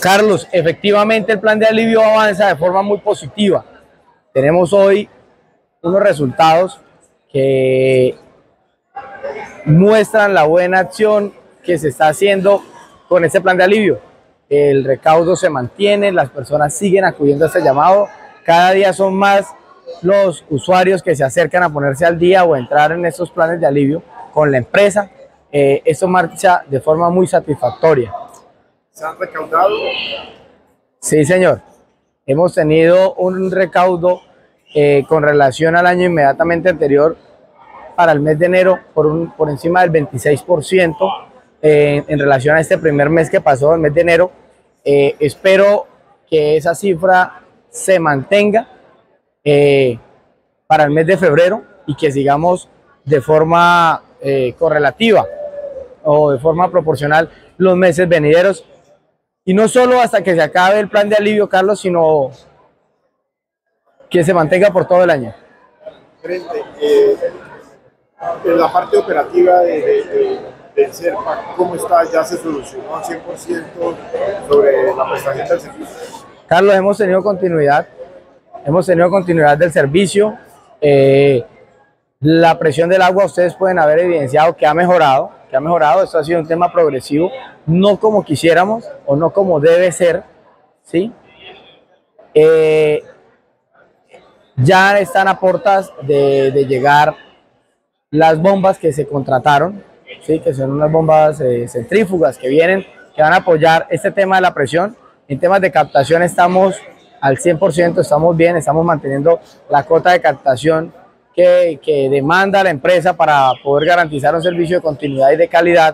Carlos, efectivamente el plan de alivio avanza de forma muy positiva. Tenemos hoy unos resultados que muestran la buena acción que se está haciendo con este plan de alivio. El recaudo se mantiene, las personas siguen acudiendo a este llamado. Cada día son más los usuarios que se acercan a ponerse al día o a entrar en estos planes de alivio con la empresa. Esto marcha de forma muy satisfactoria. ¿Se han recaudado? Sí, señor. Hemos tenido un recaudo con relación al año inmediatamente anterior para el mes de enero por encima del 26% en relación a este primer mes que pasó, el mes de enero. Espero que esa cifra se mantenga para el mes de febrero y que sigamos de forma correlativa o de forma proporcional los meses venideros. Y no solo hasta que se acabe el plan de alivio, Carlos, sino que se mantenga por todo el año. En la parte operativa del CERPA, ¿cómo está? ¿Ya se solucionó al 100% sobre la prestación del servicio? Carlos, hemos tenido continuidad del servicio. La presión del agua, ustedes pueden haber evidenciado que ha mejorado. Esto ha sido un tema progresivo, no como quisiéramos o no como debe ser, ¿sí? Ya están a puertas de llegar las bombas que se contrataron, ¿sí? Que son unas bombas centrífugas que van a apoyar este tema de la presión. En temas de captación estamos al 100%, estamos bien, estamos manteniendo la cota de captación que demanda la empresa para poder garantizar un servicio de continuidad y de calidad,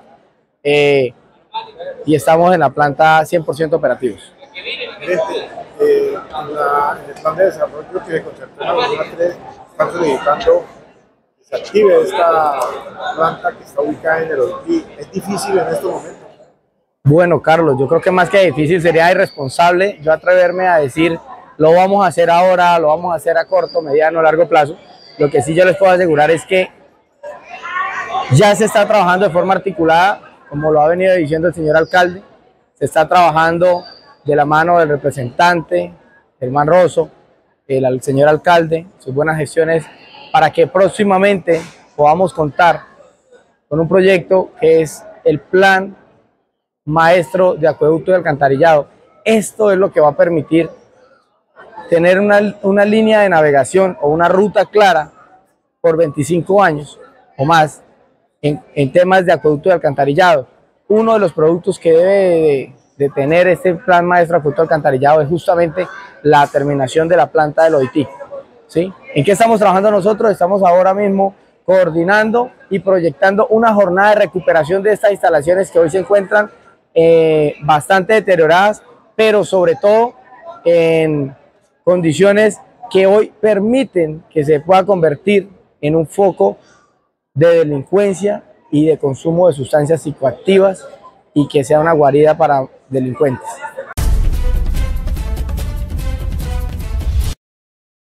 y estamos en la planta 100% operativos. En el plan de desarrollo que se concertó en la Comuna 3, están solicitando que se active esta planta que está ubicada en el OIT. ¿Es difícil en estos momentos? Bueno, Carlos, yo creo que más que difícil sería irresponsable yo atreverme a decir lo vamos a hacer ahora, lo vamos a hacer a corto, mediano, largo plazo. Lo que sí yo les puedo asegurar es que ya se está trabajando de forma articulada, como lo ha venido diciendo el señor alcalde. Se está trabajando de la mano del representante, Germán Rosso, el señor alcalde, sus buenas gestiones, para que próximamente podamos contar con un proyecto que es el Plan Maestro de Acueducto y Alcantarillado. Esto es lo que va a permitir tener una línea de navegación o una ruta clara por 25 años o más en temas de acueducto y alcantarillado. Uno de los productos que debe de tener este plan maestro de acueducto y alcantarillado es justamente la terminación de la planta del OIT, ¿sí? ¿En qué estamos trabajando nosotros? Estamos ahora mismo coordinando y proyectando una jornada de recuperación de estas instalaciones que hoy se encuentran bastante deterioradas, pero sobre todo en condiciones que hoy permiten que se pueda convertir en un foco de delincuencia y de consumo de sustancias psicoactivas y que sea una guarida para delincuentes.